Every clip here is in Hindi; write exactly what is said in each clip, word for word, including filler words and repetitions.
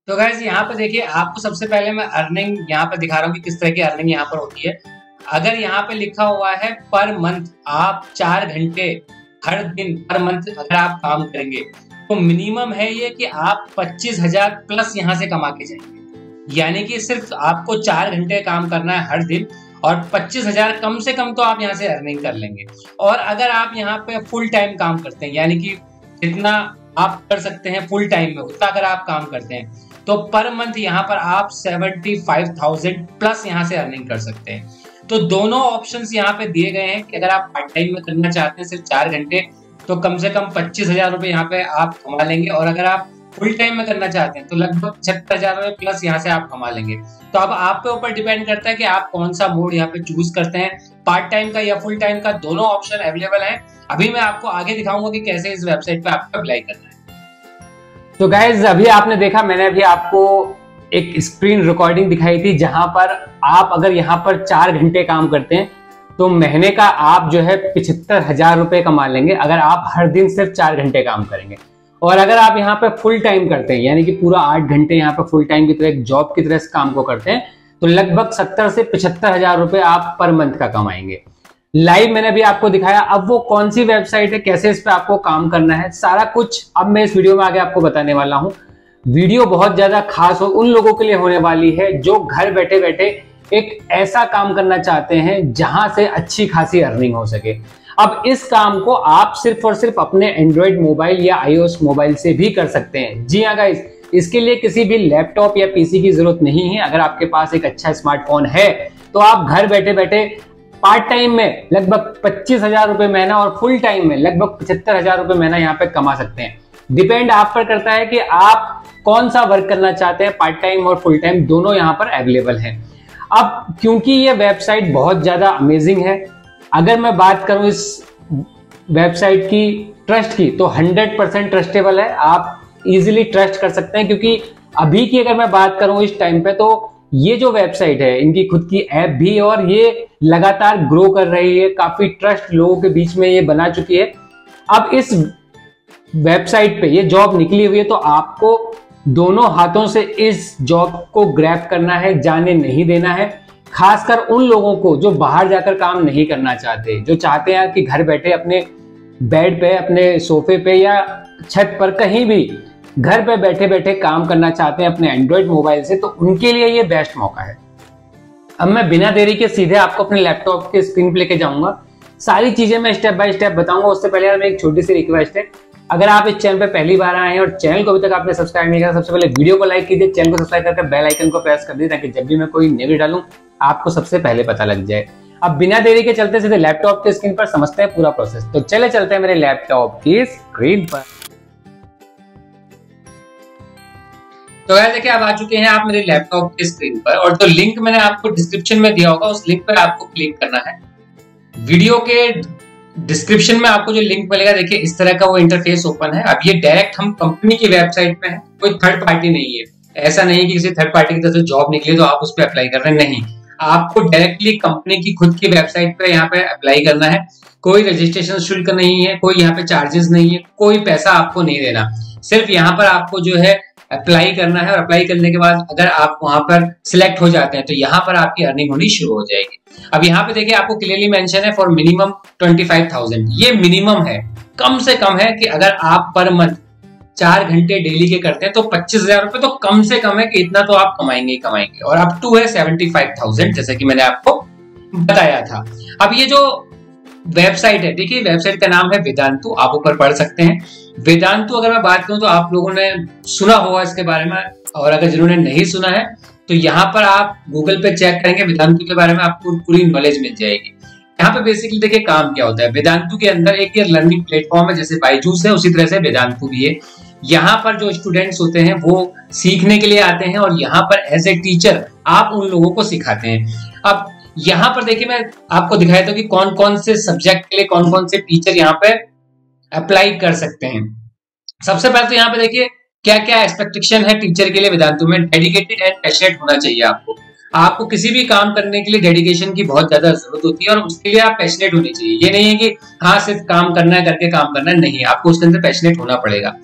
तो गाइस यहाँ पे देखिए, आपको सबसे पहले मैं अर्निंग यहाँ पे दिखा रहा हूँ कि किस तरह की अर्निंग यहाँ पर होती है। अगर यहाँ पे लिखा हुआ है पर मंथ, आप चार घंटे हर दिन पर मंथ अगर आप काम करेंगे तो मिनिमम है ये कि आप पच्चीस हजार प्लस यहाँ से कमा के जाएंगे। यानी कि सिर्फ आपको चार घंटे काम करना है हर दिन और पच्चीस हजार कम से कम तो आप यहाँ से अर्निंग कर लेंगे। और अगर आप यहाँ पे फुल टाइम काम करते हैं, यानी कि जितना आप कर सकते हैं फुल टाइम में उतना अगर आप काम करते हैं तो पर मंथ यहाँ पर आप पचहत्तर हज़ार प्लस यहाँ से अर्निंग कर सकते हैं। तो दोनों ऑप्शंस यहाँ पे दिए गए हैं कि अगर आप पार्ट टाइम में करना चाहते हैं सिर्फ चार घंटे तो कम से कम पच्चीस हजार रुपए यहाँ पे आप कमा लेंगे, और अगर आप फुल टाइम में करना चाहते हैं तो लगभग पचहत्तर हजार रुपए प्लस यहाँ से आप कमा लेंगे। तो अब आप पे ऊपर डिपेंड करता है कि आप कौन सा मोड यहाँ पे चूज करते हैं, पार्ट टाइम का या फुल टाइम का। दोनों ऑप्शन अवेलेबल है। अभी मैं आपको आगे दिखाऊंगा कि कैसे इस वेबसाइट पे आपको अप्लाई करना है। तो गाइज अभी आपने देखा, मैंने अभी आपको एक स्क्रीन रिकॉर्डिंग दिखाई थी जहां पर आप अगर यहां पर चार घंटे काम करते हैं तो महीने का आप जो है पिछहत्तर हजार रुपए कमा लेंगे अगर आप हर दिन सिर्फ चार घंटे काम करेंगे। और अगर आप यहाँ पे फुल टाइम करते हैं, यानी कि पूरा आठ घंटे यहाँ पे फुल टाइम की तरह एक जॉब की तरह इस काम को करते हैं, तो लगभग सत्तर से पिछहत्तर हजार रुपए आप पर मंथ का कमाएंगे। लाइव मैंने भी आपको दिखाया। अब वो कौन सी वेबसाइट है, कैसे इस पे आपको काम करना है, सारा कुछ अब मैं इस वीडियो में आगे आपको बताने वाला हूं। वीडियो बहुत ज्यादा खास हो उन लोगों के लिए होने वाली है जो घर बैठे बैठे एक ऐसा काम करना चाहते हैं जहां से अच्छी खासी अर्निंग हो सके। अब इस काम को आप सिर्फ और सिर्फ अपने एंड्रॉइड मोबाइल या आईओएस मोबाइल से भी कर सकते हैं। जी हाँ गाइस, इसके लिए किसी भी लैपटॉप या पीसी की जरूरत नहीं है। अगर आपके पास एक अच्छा स्मार्टफोन है तो आप घर बैठे बैठे पार्ट टाइम में लगभग पच्चीस हजार रुपए महीना और फुल टाइम में लगभग पचहत्तर हजार रुपए महीना यहाँ पे कमा सकते हैं। डिपेंड आप पर करता है कि आप कौन सा वर्क करना चाहते हैं, पार्ट टाइम और फुल टाइम दोनों यहाँ पर अवेलेबल हैं। अब क्योंकि ये वेबसाइट बहुत ज्यादा अमेजिंग है, अगर मैं बात करूं इस वेबसाइट की ट्रस्ट की तो हंड्रेड परसेंट ट्रस्टेबल है। आप इजीली ट्रस्ट कर सकते हैं, क्योंकि अभी की अगर मैं बात करूं इस टाइम पे तो ये जो वेबसाइट है इनकी खुद की ऐप भी है और ये लगातार ग्रो कर रही है। काफी ट्रस्ट लोगों के बीच में ये बना चुकी है। अब इस वेबसाइट पे ये जॉब निकली हुई है तो आपको दोनों हाथों से इस जॉब को ग्रैब करना है, जाने नहीं देना है। खासकर उन लोगों को जो बाहर जाकर काम नहीं करना चाहते, जो चाहते हैं कि घर बैठे अपने बेड पे, अपने सोफे पे या छत पर कहीं भी घर पे बैठे बैठे काम करना चाहते हैं अपने एंड्रॉइड मोबाइल से, तो उनके लिए ये बेस्ट मौका है। अब मैं बिना देरी के सीधे आपको अपने लैपटॉप के स्क्रीन पे लेके जाऊंगा। सारी चीजें मैं स्टेप बाय स्टेप बताऊंगा। उससे पहले यार मैं एक छोटी सी रिक्वेस्ट है, अगर आप इस चैनल पे पहली बार आए हैं और चैनल को अभी तक आपने सब्सक्राइब नहीं किया, सबसे पहले वीडियो को लाइक कीजिए, चैनल को सब्सक्राइब करके बेल आइकन को प्रेस कर दीजिए ताकि जब भी मैं कोई नई वीडियो डालूं आपको सबसे पहले पता लग जाए। अब बिना देरी के चलते सीधे लैपटॉप के स्क्रीन पर समझते हैं पूरा प्रोसेस। तो चले चलते हैं मेरे लैपटॉप की स्क्रीन पर। तो यार देखिए, अब आ चुके हैं आप मेरे लैपटॉप के स्क्रीन पर, और जो लिंक मैंने आपको डिस्क्रिप्शन में दिया होगा उस लिंक पर आपको क्लिक करना है। वीडियो के डिस्क्रिप्शन में आपको जो लिंक मिलेगा, देखिए इस तरह का वो इंटरफेस ओपन है। अब ये डायरेक्ट हम कंपनी की वेबसाइट पे है, कोई थर्ड पार्टी नहीं है। ऐसा नहीं है कि किसी थर्ड पार्टी की तरफ से जॉब निकली तो आप उस पर अप्लाई कर रहे हैं, नहीं। आपको डायरेक्टली कंपनी की खुद की वेबसाइट पे यहाँ पे अप्लाई करना है। कोई रजिस्ट्रेशन शुल्क नहीं है, कोई यहाँ पे चार्जेस नहीं है, कोई पैसा आपको नहीं देना। सिर्फ यहाँ पर आपको जो है अप्लाई करना है, और अप्लाई करने के बाद अगर आप वहां पर सिलेक्ट हो जाते हैं तो यहाँ पर आपकी अर्निंग होनी शुरू हो जाएगी। अब यहाँ पे देखिए आपको क्लियरली मेंशन है फॉर मिनिमम पच्चीस हज़ार। ये मिनिमम है, कम से कम है कि अगर आप पर मंथ चार घंटे डेली के करते हैं तो पच्चीस हजार रुपए तो कम से कम है कि इतना तो आप कमाएंगे ही कमाएंगे। और अप टू है पचहत्तर हज़ार, जैसे कि मैंने आपको बताया था। अब ये जो वेबसाइट है, देखिए वेबसाइट का नाम है वेदांतु, आप ऊपर पढ़ सकते हैं। वेदांतु अगर मैं बात करूं तो आप लोगों ने सुना होगा इसके बारे में, और अगर जिन्होंने नहीं सुना है तो यहाँ पर आप गूगल पे चेक करेंगे वेदांतु के बारे में, आपको पूरी नॉलेज मिल जाएगी। यहाँ पे बेसिकली देखिए काम क्या होता है। वेदांतु के अंदर एक ये लर्निंग प्लेटफॉर्म है, जैसे बायजूस है उसी तरह से वेदांतु भी है। यहाँ पर जो स्टूडेंट्स होते हैं वो सीखने के लिए आते हैं और यहाँ पर एज ए टीचर आप उन लोगों को सिखाते हैं। अब यहाँ पर देखिए मैं आपको दिखाया था कि कौन कौन से सब्जेक्ट के लिए कौन कौन से टीचर यहाँ पे अप्लाई कर सकते हैं। सबसे पहले तो यहाँ पे देखिए क्या क्या एक्सपेक्टेशन है टीचर के लिए वेदांतु में। डेडिकेटेड एंड पैशनेट होना चाहिए आपको। आपको किसी भी काम करने के लिए डेडिकेशन की बहुत ज्यादा जरूरत होती है और उसके लिए आप पैशनेट होनी चाहिए। ये नहीं है कि हाँ सिर्फ काम करना है करके काम करना है, नहीं, आपको उसके अंदर पैशनेट होना पड़ेगा।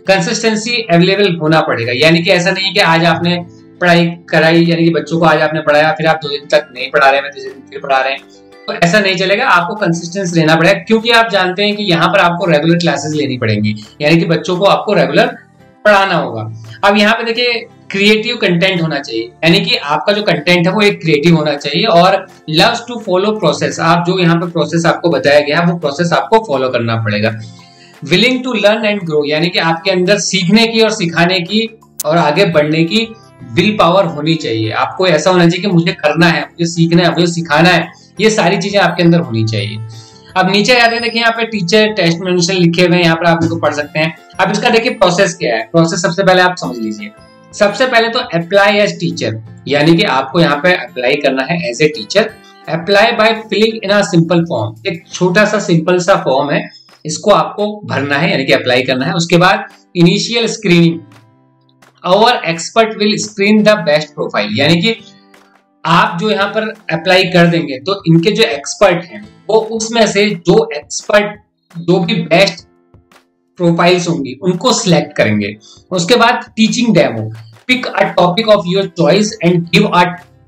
कंसिस्टेंसी अवेलेबल होना पड़ेगा, यानी कि ऐसा नहीं कि आज आपने पढ़ाई कराई, यानी कि बच्चों को आज आपने पढ़ाया फिर आप दो दिन तक नहीं पढ़ा रहे हैं, तीसरे दिन फिर पढ़ा रहे हैं, तो ऐसा नहीं चलेगा। आपको कंसिस्टेंस रहना पड़ेगा, क्योंकि आप जानते हैं कि यहाँ पर आपको रेगुलर क्लासेस लेनी पड़ेंगी, यानी कि बच्चों को आपको रेगुलर पढ़ाना होगा। अब यहाँ पे देखिए क्रिएटिव कंटेंट होना चाहिए, यानी कि आपका जो कंटेंट है वो एक क्रिएटिव होना चाहिए, और लव्स टू फॉलो प्रोसेस, आप जो यहाँ पे प्रोसेस आपको बताया गया है वो प्रोसेस आपको फॉलो करना पड़ेगा। Willing to learn and grow, यानी कि आपके अंदर सीखने की और सिखाने की और आगे बढ़ने की विल पावर होनी चाहिए। आपको ऐसा होना चाहिए कि मुझे करना है, मुझे सीखना है, मुझे सिखाना है, ये सारी चीजें आपके अंदर होनी चाहिए। अब नीचे आते हैं, देखिए यहाँ पे टीचर टेस्टिमोनियल लिखे हुए हैं, यहाँ पर आप इनको पढ़ सकते हैं। अब इसका देखिए प्रोसेस क्या है, प्रोसेस सबसे पहले आप समझ लीजिए। सबसे पहले तो अप्लाई एज टीचर, यानी कि आपको यहाँ पे अप्लाई करना है as a teacher. Apply by filling in a simple form, एक छोटा सा सिंपल सा फॉर्म है, इसको आपको भरना है, यानी कि अप्लाई करना है। उसके बाद initial screening, our expert will screen the best profile, यानी कि आप जो यहाँ पर अप्लाई कर देंगे तो इनके जो एक्सपर्ट हैं वो उसमें से जो एक्सपर्ट जो भी बेस्ट प्रोफाइल्स होंगी उनको सिलेक्ट करेंगे। उसके बाद teaching demo, pick a topic of your choice and give a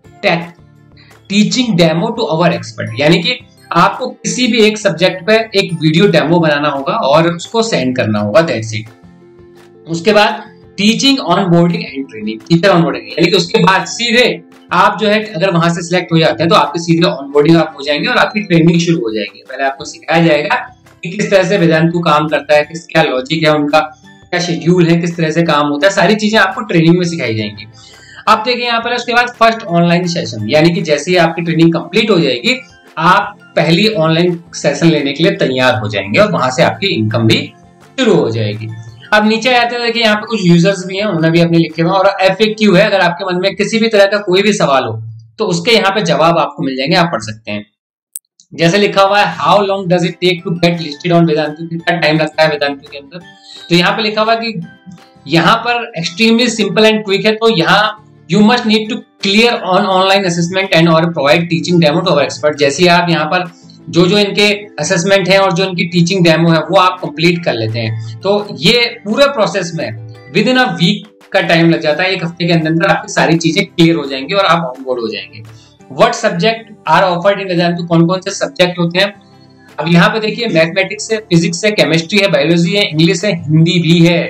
teaching demo to our expert, यानी कि आपको किसी भी एक सब्जेक्ट पे एक वीडियो डेमो बनाना होगा और उसको सेंड करना होगा, दैट्स इट। उसके बाद teaching onboarding and training, teacher onboarding, यानी कि उसके बाद सीधे आप जो है अगर वहां से सिलेक्ट हो जाते हैं तो आपके सीधे ऑन बोर्डिंग आप हो जाएंगे और आपकी ट्रेनिंग शुरू हो जाएगी। पहले आपको सिखाया जाएगा कि किस तरह से वेदांतु काम करता है, किस क्या लॉजिक है उनका, क्या शेड्यूल है, किस तरह से काम होता है, सारी चीजें आपको ट्रेनिंग में सिखाई जाएंगी। आप देखिए यहाँ पर उसके बाद फर्स्ट ऑनलाइन सेशन, यानी कि जैसे ही आपकी ट्रेनिंग कंप्लीट हो जाएगी आप पहली ऑनलाइन सेशन लेने के लिए तैयार हो जाएंगे और वहां से आपकी इनकम भी शुरू हो जाएगी। अब नीचे आते हैं, देखिए यहाँ पे कुछ यूजर्स भी हैं, उन्होंने भी अपने लिखे हुए हैं, और एफएक्यू है, अगर आपके मन में किसी भी तरह का कोई भी सवाल हो तो उसके यहाँ पे जवाब आपको मिल जाएंगे, आप पढ़ सकते हैं। जैसे लिखा हुआ है how long does it take to get listed on Vedantu, कितना टाइम लगता है वेदांतु के अंदर, तो यहाँ पे लिखा हुआ है कि यहाँ पर एक्सट्रीमली सिंपल एंड क्विक है, तो यहाँ you must need to clear on online assessment and और provide teaching demo to our expert, जैसे आप यहाँ पर जो जो इनके असेसमेंट है और जो इनकी टीचिंग डेमो है वो आप कंप्लीट कर लेते हैं, तो ये पूरे प्रोसेस में विद इन अ वीक का टाइम लग जाता है, एक हफ्ते के अंदर अंदर आपकी सारी चीजें क्लियर हो जाएंगी और आप ऑन बोर्ड हो जाएंगे। What subject are offered in Vedantu, कौन कौन से सब्जेक्ट होते हैं। अब यहाँ पे देखिए मैथमेटिक्स है, फिजिक्स है, केमिस्ट्री है, बायोलॉजी है, इंग्लिश है, हिंदी भी है।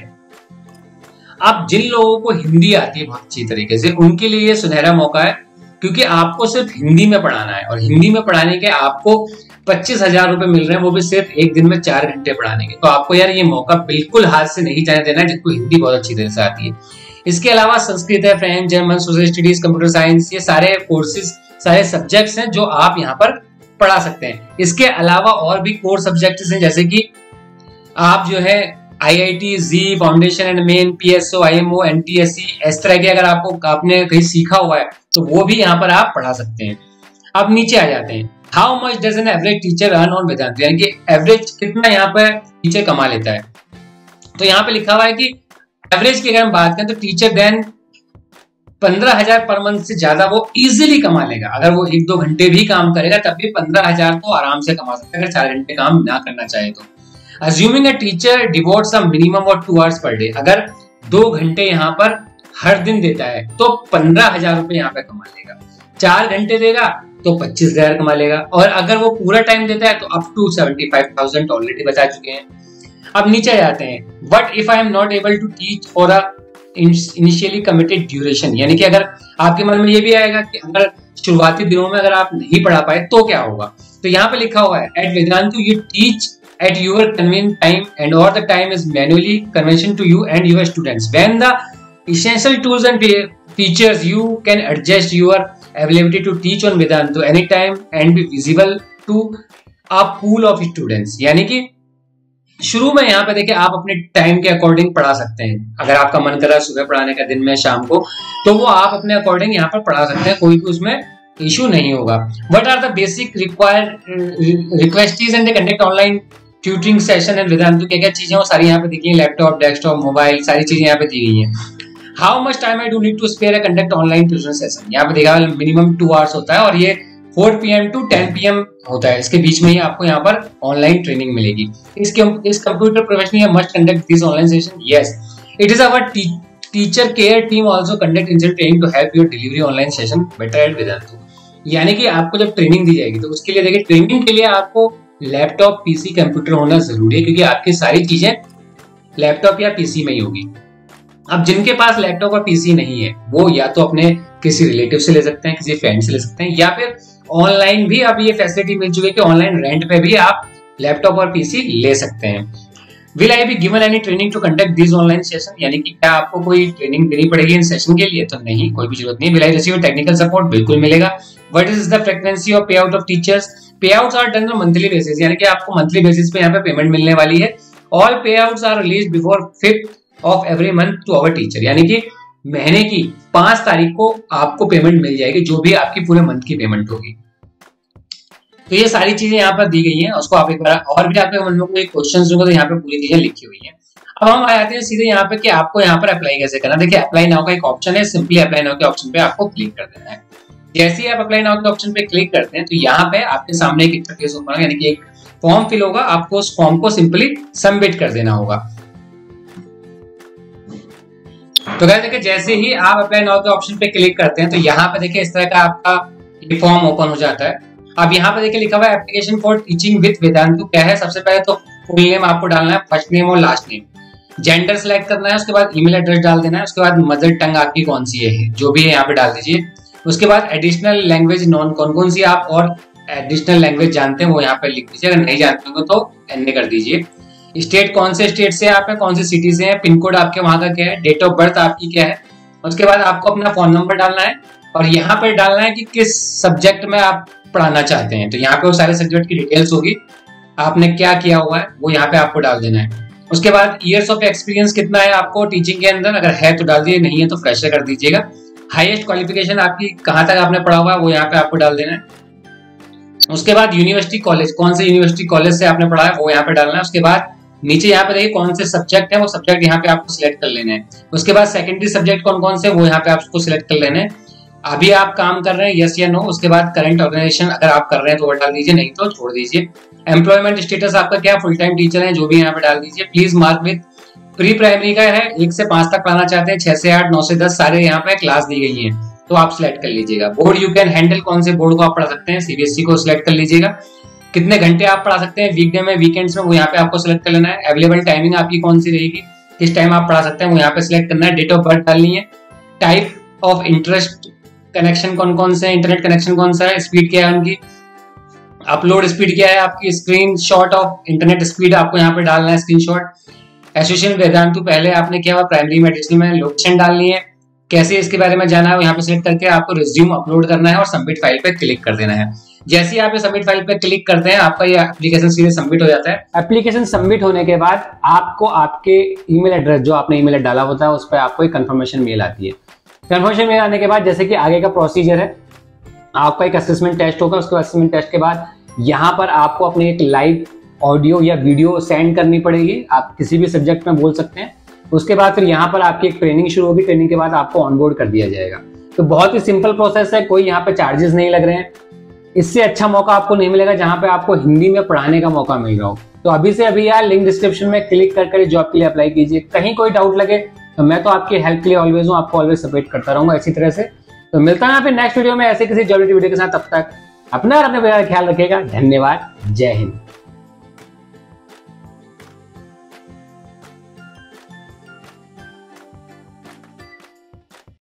अब जिन लोगों को हिंदी आती है बहुत अच्छी तरीके से उनके लिए ये सुनहरा मौका है, क्योंकि आपको सिर्फ हिंदी में पढ़ाना है और हिंदी में पढ़ाने के आपको पच्चीस हजार रुपए मिल रहे हैं, वो भी सिर्फ एक दिन में चार घंटे पढ़ाने के। तो आपको यार ये मौका बिल्कुल हाथ से नहीं जाने देना है, जिसको हिंदी बहुत अच्छी तरह से आती है। इसके अलावा संस्कृत है, French, German, social studies, computer science, ये सारे कोर्सेज, सारे सब्जेक्ट्स हैं जो आप यहाँ पर पढ़ा सकते हैं। इसके अलावा और भी कोर सब्जेक्ट्स हैं, जैसे कि आप जो है I I T, JEE, foundation and main, P S O, I M O, N T S C, इस तरह के अगर आपको आपने कहीं सीखा हुआ है तो वो भी यहाँ पर आप पढ़ा सकते हैं। अब नीचे आ जाते हैं, how much does an average teacher earn on Vedantu, यानी कि एवरेज कितना यहाँ पर टीचर कमा लेता है। तो यहाँ पे लिखा हुआ है कि एवरेज की अगर हम बात करें तो टीचर देन पंद्रह हजार पर मंथ से ज्यादा वो इजीली कमा लेगा। अगर वो एक दो घंटे भी काम करेगा तब भी पंद्रह हजार तो आराम से कमा सकता है, अगर चार घंटे काम ना करना चाहे तो। Assuming a teacher devotes a minimum of two hours per day, अगर दो घंटे यहाँ पर हर दिन देता है तो पंद्रह हजार रुपए यहाँ पे कमा लेगा। चार घंटे देगा तो पच्चीस हजार कमा लेगा, और अगर वो पूरा टाइम देता है तो up to seventy five thousand already बता चुके हैं। अब नीचे जाते हैं, but if I am not able to teach for a initially committed duration, यानी कि अगर आपके मन में ये भी आएगा कि अगर शुरुआती दिनों में अगर आप नहीं पढ़ा पाए तो क्या होगा, तो यहाँ पे लिखा हुआ है at Vedantu you teach at your convenient time and all the time is manually convention to you and your students. When the essential tools and features you can adjust your ability to teach on Vedantu anytime and be visible to a pool of students. यानी कि शुरू में यहाँ पे देखिए आप अपने टाइम के अकॉर्डिंग पढ़ा सकते हैं। अगर आपका मन कर रहा है सुबह पढ़ाने का, दिन में, शाम को, तो वो आप अपने अकॉर्डिंग यहाँ पर पढ़ा सकते हैं, कोई भी उसमें इशू नहीं होगा। What are the basic required requests and they conduct online tutoring session and Vedantu क्या क्या चीजें वो सारी यहाँ पे दी गई हैं, लैपटॉप, डेस्कटॉप, मोबाइल, सारी चीजें यहाँ पे दी गई हैं। How much time I do need to spare a conduct online tuition session, यहाँ पे देखा मिनिमम टू आवर्स होता है और ये four P M to ten P M होता है, इसके बीच में ही आपको यहाँ पर ऑनलाइन ट्रेनिंग मिलेगी। इसके इस computer professional must conduct this online session, yes it is our teacher care team also conduct in training to help your delivery online session better at Vedantu. यानी कि आपको जब ट्रेनिंग दी जाएगी तो उसके लिए देखिए, ट्रेनिंग के लिए आपको लैपटॉप, पीसी, कंप्यूटर होना जरूरी है, क्योंकि आपकी सारी चीजें लैपटॉप या पीसी में ही होगी। अब जिनके पास लैपटॉप और पीसी नहीं है वो या तो अपने किसी रिलेटिव से ले सकते हैं, किसी फ्रेंड से ले सकते हैं, या फिर ऑनलाइन भी अब ये फैसिलिटी मिल चुकी है कि ऑनलाइन रेंट पे भी आप लैपटॉप और पीसी ले सकते हैं। Will I be given any training to conduct this online session, यानी कि क्या आपको कोई ट्रेनिंग देनी पड़ेगी इन सेशन के लिए? तो नहीं, कोई भी जरूरत नहीं। Will I receive technical support? बिल्कुल मिलेगा। What is the frequency of payout of teachers? Payouts are done on monthly basis, यानी कि आपको मंथली बेसिस पे यहाँ पे पेमेंट मिलने वाली है। All payouts are release before fifth of every month to our teacher, यानी कि महीने की पांच तारीख को आपको पेमेंट मिल जाएगी, जो भी आपकी पूरे मंथ की पेमेंट होगी। तो ये सारी चीजें यहाँ पर दी गई हैं, उसको आप एक बार, और भी आपके मन में कोई क्वेश्चन होंगे तो यहाँ पे पूरी चीजें लिखी हुई हैं। अब हम आ जाते हैं सीधे यहाँ पे कि आपको यहाँ पर अप्लाई कैसे करना। देखिए, अप्लाई नाउ का एक ऑप्शन है, सिंपली अप्लाई नाउ के ऑप्शन पे आपको क्लिक कर देना है। जैसे ही आप अप्लाई नाउ के ऑप्शन पे क्लिक करते हैं तो यहाँ पे आपके सामने एक इंटरफेस ओपन होगा, यानी कि एक फॉर्म फिल होगा, आपको उस फॉर्म को सिंपली सबमिट कर देना होगा। तो गाइस देखिए, जैसे ही आप अप्लाई नाउ के ऑप्शन पे क्लिक करते हैं तो यहाँ पे देखिए इस तरह का आपका ये फॉर्म ओपन हो जाता है। अब यहाँ पे देखिए लिखा हुआ है application for teaching with Vedantu. क्या है? सबसे पहले तो फुल नेम आपको डालना है, फर्स्ट नेम और लास्ट नेम, जेंडर सेलेक्ट करना है, उसके बाद ईमेल एड्रेस डाल देना है, उसके बाद मदर टंग आपकी कौन सी है, जो भी है यहाँ पे डाल दीजिए। उसके बाद एडिशनल लैंग्वेज नॉन कौन कौन सी आप और एडिशनल लैंग्वेज जानते हैं वो यहाँ पे लिख दीजिए, अगर नहीं जानते हो तो एन कर दीजिए। स्टेट, कौन से स्टेट से आप है, कौन से सिटी से हैं, पिन कोड आपके वहां का क्या है, डेट ऑफ बर्थ आपकी क्या है। उसके बाद आपको अपना फोन नंबर डालना है और यहाँ पर डालना है कि किस सब्जेक्ट में आप पढ़ाना चाहते हैं। तो यहाँ पे वो सारे सब्जेक्ट की डिटेल्स होगी, आपने क्या किया हुआ है वो यहाँ पे आपको डाल देना है। उसके बाद ईयर्स ऑफ एक्सपीरियंस कितना है आपको टीचिंग के अंदर, अगर है तो डाल दीजिए, नहीं है तो फ्रेशर कर दीजिएगा। हाईएस्ट क्वालिफिकेशन आपकी कहाँ तक आपने पढ़ा हुआ है वो यहाँ पे आपको डाल देना है। उसके बाद यूनिवर्सिटी कॉलेज, कौन से यूनिवर्सिटी कॉलेज से आपने पढ़ा है वो यहाँ पे डालना है। उसके बाद नीचे यहाँ पे देखिए कौन से सब्जेक्ट है वो सब्जेक्ट यहाँ पे आपको सिलेक्ट कर लेना है। उसके बाद सेकेंडरी सब्जेक्ट कौन कौन से वो यहाँ पे आपको सिलेक्ट कर लेना है। अभी आप काम कर रहे हैं, यस या नो। उसके बाद करंट ऑर्गेनाइजेशन अगर आप कर रहे हैं तो वो डाल दीजिए, नहीं तो छोड़ दीजिए। एम्प्लॉयमेंट स्टेटस आपका क्या, फुल टाइम टीचर है, जो भी यहाँ पे डाल दीजिए। Please mark with, pre primary का है, एक से पांच तक पढ़ाना चाहते हैं, छह से आठ, नौ से दस सारे यहाँ पे क्लास दी गई है, तो आप सिलेक्ट कर लीजिएगा। बोर्ड यू कैन हैंडल, कौन से बोर्ड को आप पढ़ा सकते हैं, सीबीएसई को सिलेक्ट कर लीजिएगा। कितने घंटे आप पढ़ा सकते हैं, वीकडे में, वीकेंड्स में, वो यहाँ पे आपको सिलेक्ट कर लेना है। अवेलेबल टाइमिंग आपकी कौन सी रहेगी, किस टाइम आप पढ़ा सकते हैं वो यहाँ पे सिलेक्ट करना है। डेट ऑफ बर्थ डालनी है। टाइप ऑफ इंटरेस्ट, कनेक्शन कौन कौन से, इंटरनेट कनेक्शन कौन सा है, स्पीड क्या है उनकी, अपलोड स्पीड क्या है आपकी, screenshot of internet speed आपको यहाँ पे डालना है, स्क्रीन शॉट। एसोसिएशन वेदांतु पहले आपने किया हुआ, प्राइमरी में, एडिशनल में, लोकेशन डालनी है, कैसे इसके बारे में जाना है यहाँ पे सिलेक्ट करके आपको रिज्यूम अपलोड करना है और सबमिट फाइल पे क्लिक कर देना है। जैसे ही आप सबमिट फाइल पे क्लिक करते हैं आपका ये एप्लीकेशन सीधे सबमिट हो जाता है। एप्लीकेशन सबमिट होने के बाद आपको आपके ईमेल एड्रेस, जो आपने ईमेल डाला होता है, उस पर आपको एक कंफर्मेशन मेल आती है। कंफर्मेशन मेल आने के बाद जैसे कि आगे का प्रोसीजर है, आपका एक असेसमेंट टेस्ट होगा। उसके असेसमेंट टेस्ट के बाद यहाँ पर आपको अपने एक लाइव ऑडियो या वीडियो सेंड करनी पड़ेगी, आप किसी भी सब्जेक्ट में बोल सकते हैं। उसके बाद फिर यहाँ पर आपकी एक ट्रेनिंग शुरू होगी, ट्रेनिंग के बाद आपको ऑनबोर्ड कर दिया जाएगा। तो बहुत ही सिंपल प्रोसेस है, कोई यहाँ पे चार्जेस नहीं लग रहे हैं। इससे अच्छा मौका आपको नहीं मिलेगा जहां पे आपको हिंदी में पढ़ाने का मौका मिल रहा हो। तो अभी से अभी यार लिंक डिस्क्रिप्शन में क्लिक कर कर जॉब के लिए अप्लाई कीजिए। कहीं कोई डाउट लगे तो मैं तो आपकी हेल्प के लिए ऑलवेज हूँ, आपको ऑलवेज सपोर्ट करता रहूंगा इसी तरह से। तो मिलता है फिर नेक्स्ट वीडियो में ऐसे किसी जॉब वीडियो के साथ। तब तक अपना और अपने परिवार का ख्याल रखिएगा। धन्यवाद, जय हिंद।